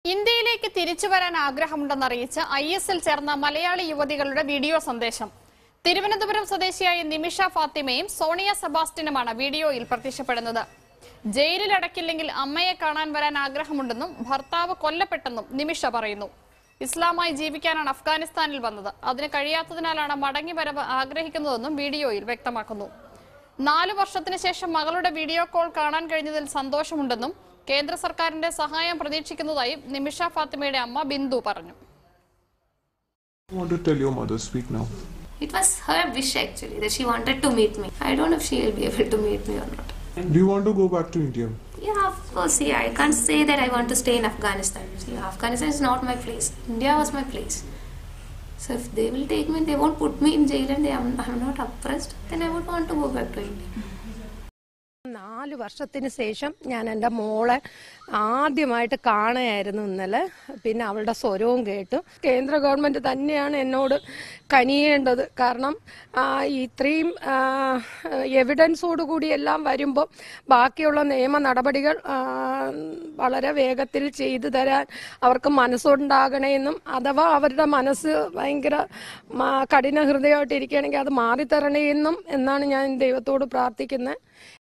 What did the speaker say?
ഇന്ത്യയിലേക്ക് തിരിച്ചു വരാൻ ആഗ്രഹമുണ്ടെന്നറിയിച്ച് IS-ൽ ചേർന്ന മലയാളി യുവതികളുടെ വീഡിയോ സന്ദേശം. തിരുവനന്തപുരം സ്വദേശിയായ നിമിഷ ഫാത്തിമയും സോണിയ സെബാസ്റ്റ്യനുമാണ് വീഡിയോയിൽ പ്രത്യക്ഷപ്പെടുന്നത്. ജയിലിൽ അടക്കില്ലെങ്കിൽ അമ്മയെ കാണാൻ വരാൻ ആഗ്രഹമുണ്ടെന്നും ഭർത്താവ് കൊല്ലപ്പെട്ടെന്നും നിമിഷ പറയുന്നു. ഇസ്ലാമായി ജീവിക്കാനാണ് അഫ്ഗാനിസ്ഥാനിൽ വന്നത്. അതിന് കഴിയാത്തതിനാലാണ് മടങ്ങി വരവ് ആഗ്രഹിക്കുന്നതെന്നും വീഡിയോയിൽ വ്യക്തമാക്കുന്നു. 4 വർഷത്തിന് ശേഷം മകളുടെ വീഡിയോ കോൾ കാണാൻ കഴിഞ്ഞതിൽ സന്തോഷമുണ്ടെന്നും കേന്ദ്ര സർക്കാരിന്റെ സഹായം പ്രതീക്ഷിക്കുന്നതായി നിമിഷ ഫാത്തിമയുടെ അമ്മ ബിന്ദു പറഞ്ഞു. I want to tell your mother, speak now. It was her wish actually that she wanted to meet me. I don't know if she will be able to meet me or not. Do you want to go back to India? Yeah, of course. See, I can't say that I want to stay in Afghanistan. See, Afghanistan is not my place. India was my place. So if they will take me, they won't put me in jail and I'm not oppressed, then I would want to go back to India. 4 വർഷത്തിന് ശേഷം ഞാൻ എൻ്റെ മോളെ ആദ്യമായിട്ട് കാണുകയായിരുന്നു ഇന്നലെ. പിന്നെ അവളുടെ സ്വരവും കേട്ടു. കേന്ദ്ര ഗവൺമെൻറ് തന്നെയാണ് എന്നോട് കനിയേണ്ടത്. കാരണം ഇത്രയും എവിഡൻസോടുകൂടി എല്ലാം വരുമ്പോൾ ബാക്കിയുള്ള നിയമ നടപടികൾ വളരെ വേഗത്തിൽ ചെയ്തു തരാൻ അവർക്ക് മനസ്സുണ്ടാകണമെന്നും അഥവാ അവരുടെ മനസ്സ് ഭയങ്കര കഠിന ഹൃദയമായിട്ട് ഇരിക്കുകയാണെങ്കിൽ അത് മാറിത്തരണേന്നും എന്നാണ് ഞാൻ ദൈവത്തോട് പ്രാർത്ഥിക്കുന്നത്.